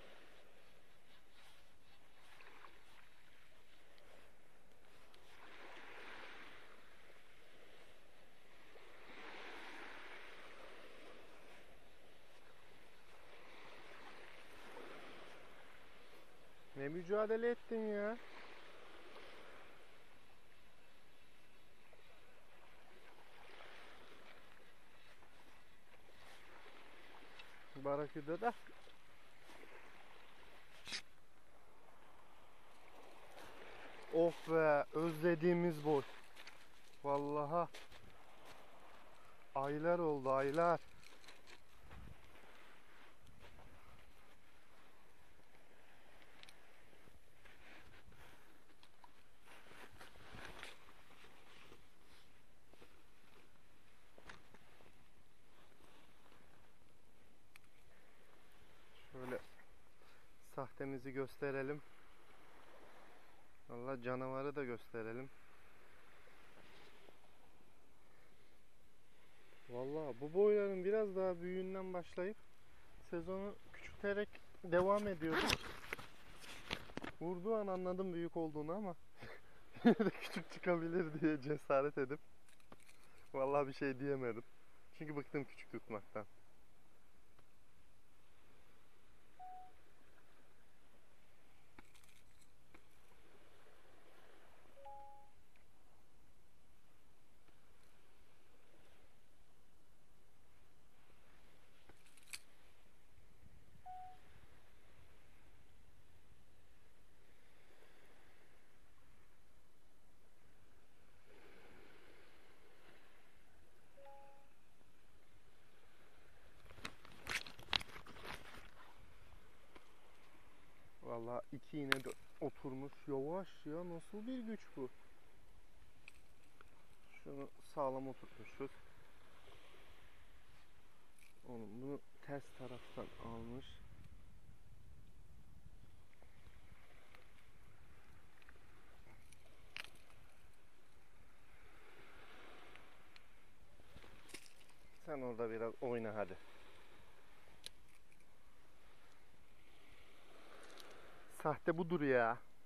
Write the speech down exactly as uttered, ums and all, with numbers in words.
Ne mücadele ettin ya? Baraküde de. Of be, özlediğimiz boy. Vallahi aylar oldu, aylar. Şöyle sahtemizi gösterelim. Vallahi canavarı da gösterelim. Vallahi bu boyların biraz daha büyüğünden başlayıp sezonu küçülterek devam ediyoruz. Vurduğu an anladım büyük olduğunu ama yine de küçük çıkabilir diye cesaret edip vallahi bir şey diyemedim. Çünkü bıktım küçük tutmaktan. Vallahi iki iğne de oturmuş. Yavaş ya, nasıl bir güç bu? Şunu sağlam oturtmuşuz. Oğlum bunu ters taraftan almış. Sen orada biraz oyna hadi. Sahte budur ya.